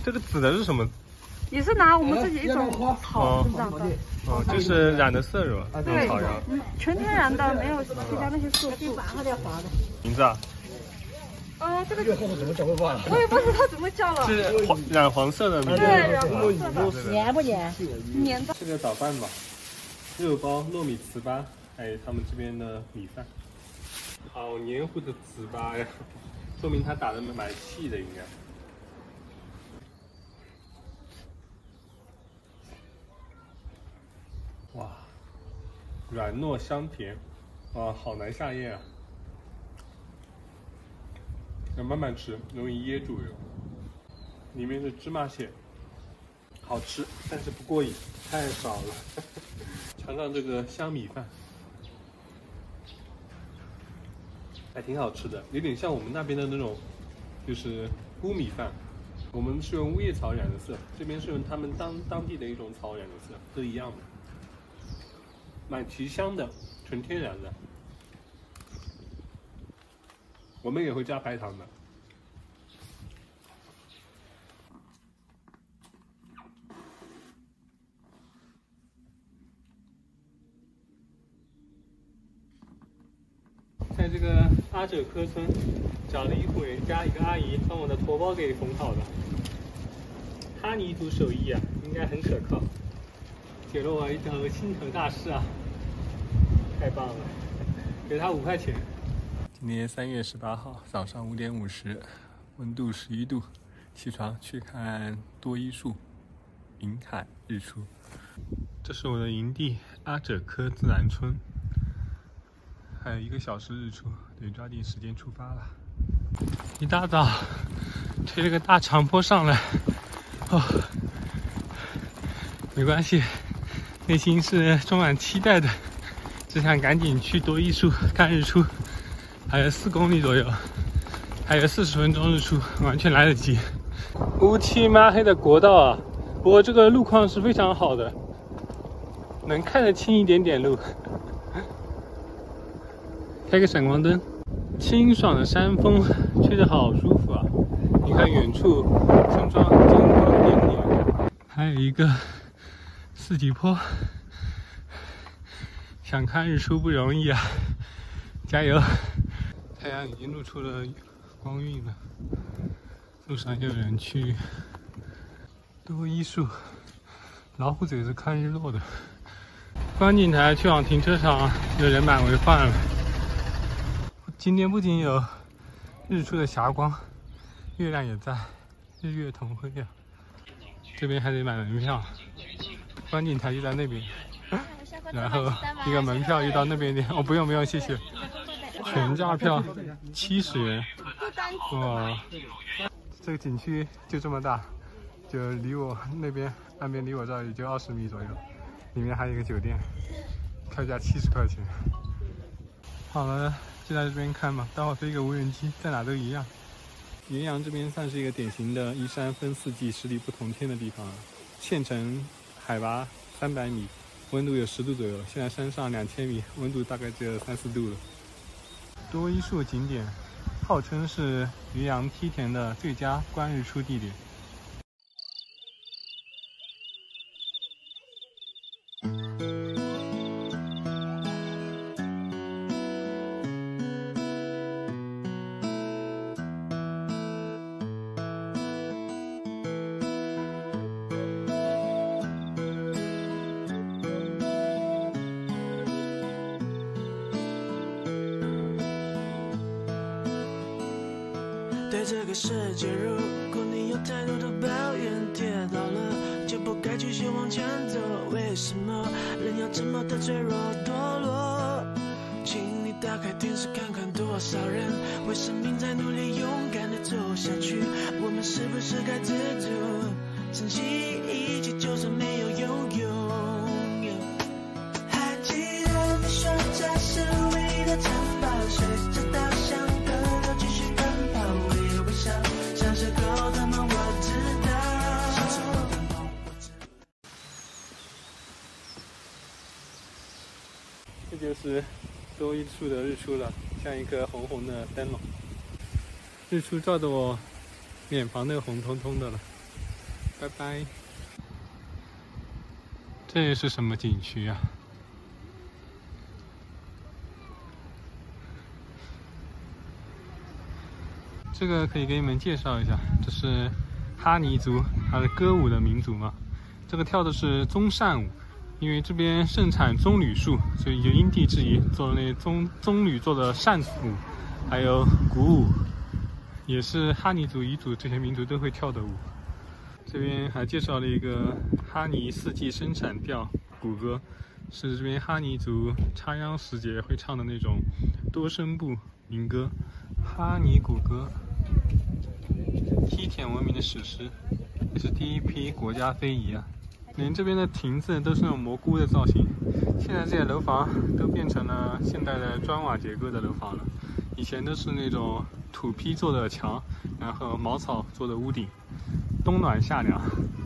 这个紫的是什么？ 也是拿我们自己一种草生长的。 哦，就是染的色是吧？ 对， 草药。 纯天然的，没有其他那些色素。 名字啊？ 这个后面怎么叫我也不知道怎么叫了。 是染黄色的。 对，染黄色的。 黏不黏？ 黏的。 这个早饭吧，肉包、糯米糍粑，还有他们这边的米饭。好黏糊的糍粑呀，说明它打的蛮细的应该。哇，软糯香甜，哇，好难下咽啊！要慢慢吃，容易噎住哟。里面是芝麻馅，好吃，但是不过瘾，太少了。尝尝这个香米饭，还挺好吃的，有点像我们那边的那种，就是乌米饭。我们是用乌叶草染的色，这边是用他们当地的一种草染的色，都一样的。蛮提香的，纯天然的。我们也会加白糖的。在这个阿者科村，找了一户人家，一个阿姨帮我的驼包给缝好的。哈尼族手艺啊，应该很可靠，给了我一头心头大事啊！太棒了，给他5块钱。今天3月18号早上5点50，温度11度，起床去看多依树云海日出。这是我的营地阿者科自然村，还有1个小时日出，得抓紧时间出发了。一大早推这个大长坡上来，哦，没关系，内心是充满期待的。只想赶紧去多依树看日出，还有4公里左右，还有40分钟日出，完全来得及。乌漆抹黑的国道啊，不过这个路况是非常好的，能看得清一点点路。开个闪光灯，清爽的山风吹得好舒服啊！你看远处村庄金光点点，还有一个4级坡。想看日出不容易啊，加油！太阳已经露出了光晕了，路上有人去多依树，老虎嘴是看日落的。观景台去往停车场有人满为患了。今天不仅有日出的霞光，月亮也在，日月同辉啊！这边还得买门票，观景台就在那边。然后一个门票就到那边点，哦，不用不用，谢谢。全价票70元，哇！这个景区就这么大，就离我那边岸边离我这儿也就20米左右。里面还有一个酒店，票价70块钱。好了，就在这边看吧，待会飞个无人机，在哪都一样。云阳这边算是一个典型的依山分4季、十里不同天的地方，县城海拔300米。温度有10度左右，现在山上2000米，温度大概只有3、4度了。多依树景点号称是云阳梯田的最佳观日出地点。 对这个世界，如果你有太多的抱怨，跌倒了就不该继续往前走。为什么人要这么的脆弱堕落？请你打开电视看看，多少人为生命在努力，勇敢的走下去。我们是不是该知足，珍惜一切，就算没有拥有。还记得你说这是唯一的城堡，随着稻香河流继续奔跑，微微笑，像是狗的梦，我知道。 这就是多依树的日出了，像一颗红红的灯笼。日出照得我脸庞都红彤彤的了。 拜拜。这是什么景区啊？这个可以给你们介绍一下，这是哈尼族，它是歌舞的民族嘛。这个跳的是棕扇舞，因为这边盛产棕榈树，所以就因地制宜做了那棕榈做的扇子舞，还有鼓舞，也是哈尼族、彝族这些民族都会跳的舞。这边还介绍了一个哈尼四季生产调鼓歌，是这边哈尼族插秧时节会唱的那种多声部民歌。哈尼鼓歌，梯田文明的史诗，也是第一批国家非遗啊。连这边的亭子都是那种蘑菇的造型。现在这些楼房都变成了现代的砖瓦结构的楼房了，以前都是那种土坯做的墙，然后茅草做的屋顶，冬暖夏凉。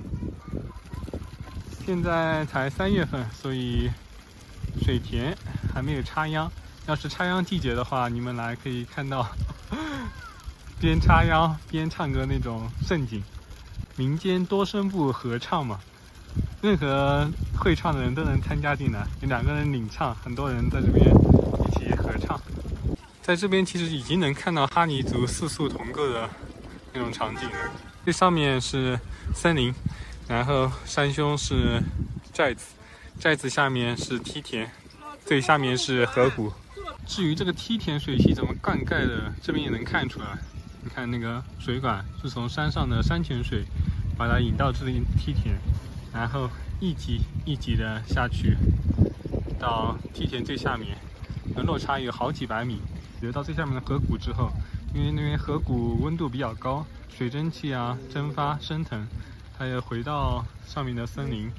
现在才3月份，所以水田还没有插秧。要是插秧季节的话，你们来可以看到边插秧边唱歌那种盛景。民间多声部合唱嘛，任何会唱的人都能参加进来，有2个人领唱，很多人在这边一起合唱。在这边其实已经能看到哈尼族4宿同构的那种场景了。这上面是森林，然后山胸是寨子，寨子下面是梯田，最下面是河谷。至于这个梯田水系怎么灌溉的，这边也能看出来。你看那个水管是从山上的山泉水把它引到这里梯田，然后一级一级的下去，到梯田最下面，落差有好几百米。流到最下面的河谷之后，因为那边河谷温度比较高，水蒸气啊蒸发升腾，它也回到上面的森林，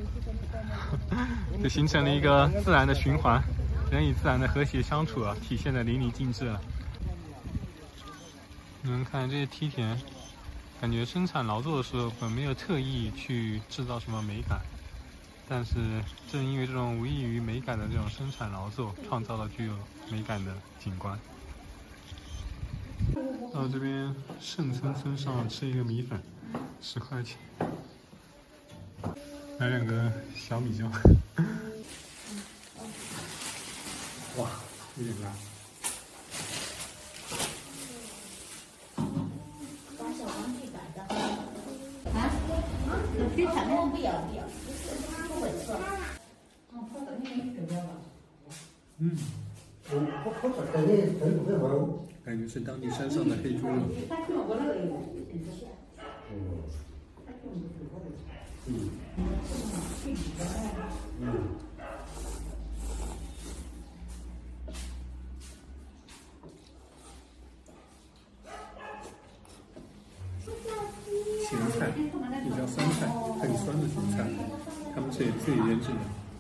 就形成了一个自然的循环。人与自然的和谐相处啊，体现的淋漓尽致啊。你们看这些梯田，感觉生产劳作的时候本没有特意去制造什么美感，但是正因为这种无异于美感的这种生产劳作，创造了具有美感的景观。到这边圣村村上吃一个米粉，10块钱，来2个小米椒。哇，有点辣。感觉是当地山上的黑猪肉。咸菜，也叫酸菜，很酸的咸菜，他们这里自己腌制的。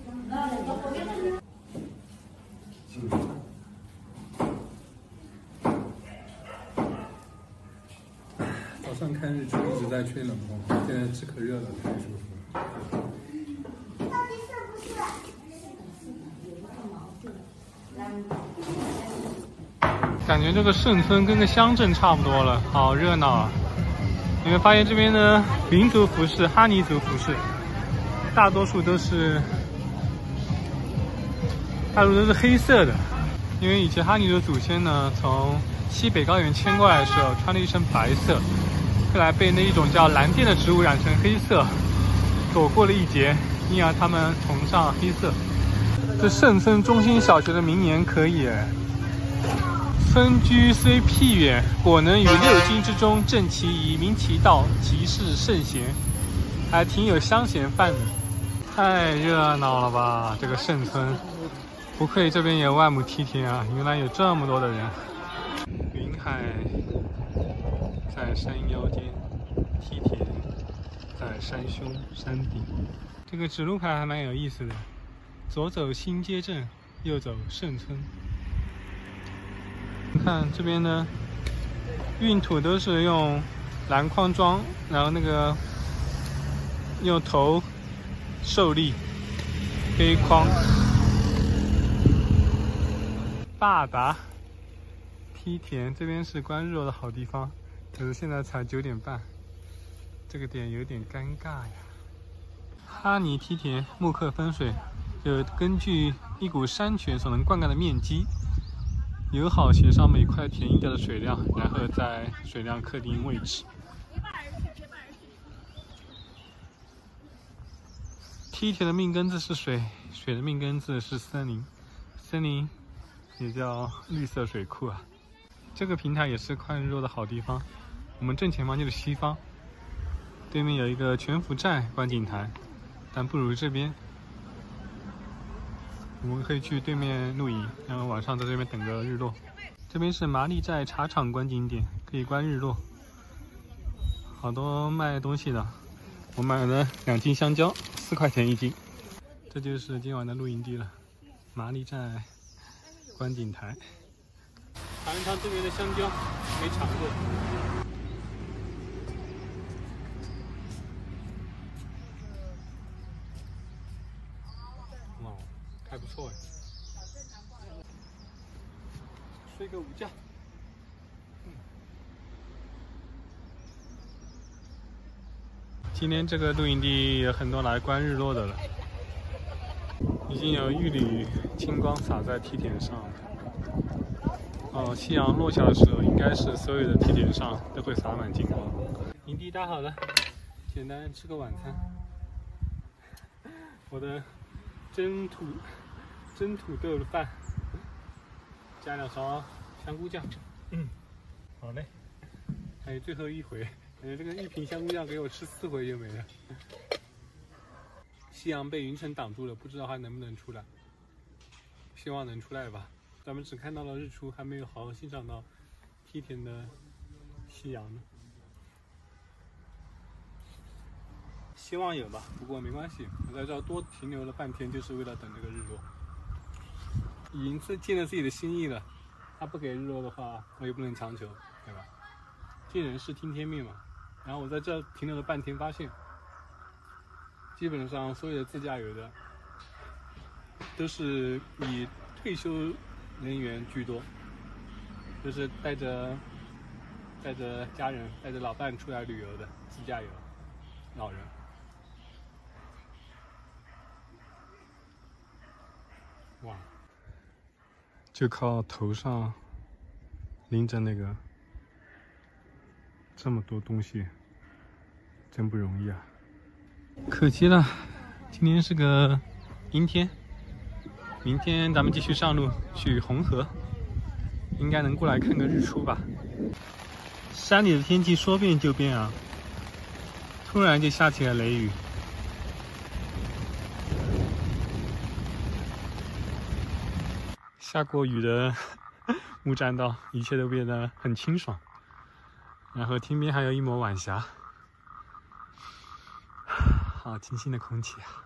早上看日出一直在吹冷风，现在吃可热了，太舒服了。感觉这个圣村跟个乡镇差不多了，好热闹啊！你们发现这边的民族服饰、哈尼族服饰，大多数都是黑色的，因为以前哈尼族祖先呢，从西北高原迁过来的时候，穿了一身白色，后来被那一种叫蓝靛的植物染成黑色，躲过了一劫，因而他们崇尚黑色。这圣村中心小学的名言可以村居虽僻远，果能于6经之中正其仪，明其道，即是圣贤，还挺有乡贤范的。太热闹了吧，这个圣村，不愧这边有万亩梯田啊，原来有这么多的人。云海在山腰间，梯田在山胸山顶。这个指路牌还蛮有意思的，左走新街镇，右走圣村。你看这边的运土都是用篮筐装，然后那个用头受力背筐。坝达梯田这边是观日落的好地方，可是现在才9点半。 这个点有点尴尬呀。哈尼梯田木刻分水，就根据一股山泉所能灌溉的面积，友好协商每块田应得的水量，然后在水量刻定位置。梯田的命根子是水，水的命根子是森林，森林也叫绿色水库啊。这个平台也是看日落的好地方。我们正前方就是西方，对面有一个全福寨观景台，但不如这边。我们可以去对面露营，然后晚上在这边等个日落。这边是麻栗寨茶厂观景点，可以观日落。好多卖东西的，我买了2斤香蕉，4块钱1斤。这就是今晚的露营地了，麻栗寨观景台。尝一尝这边的香蕉，没尝过。哇，还不错哎。睡个午觉。今天这个露营地有很多来观日落的了，已经有一缕金光洒在梯田上了。哦，夕阳落下的时候，应该是所有的梯田上都会洒满金光。营地搭好了，简单吃个晚餐。我的蒸土豆饭，加2勺香菇酱。好嘞。还有最后一回，感觉这个1瓶香菇酱给我吃4回就没了。夕阳被云层挡住了，不知道还能不能出来。希望能出来吧。咱们只看到了日出，还没有好好欣赏到梯田的夕阳呢。希望有吧，不过没关系，我在这多停留了半天，就是为了等这个日落。已经尽了自己的心意了，他不给日落的话，我也不能强求，对吧？见人事听天命嘛。然后我在这停留了半天，发现基本上所有的自驾游的都是以退休人员居多，就是带着家人、带着老伴出来旅游的自驾游老人。哇，就靠头上拎着那个这么多东西，真不容易啊！可惜了，今天是个阴天。明天咱们继续上路去红河，应该能过来看个日出吧。山里的天气说变就变啊，突然就下起了雷雨。下过雨的木栈道，一切都变得很清爽。然后天边还有一抹晚霞，好清新的空气啊！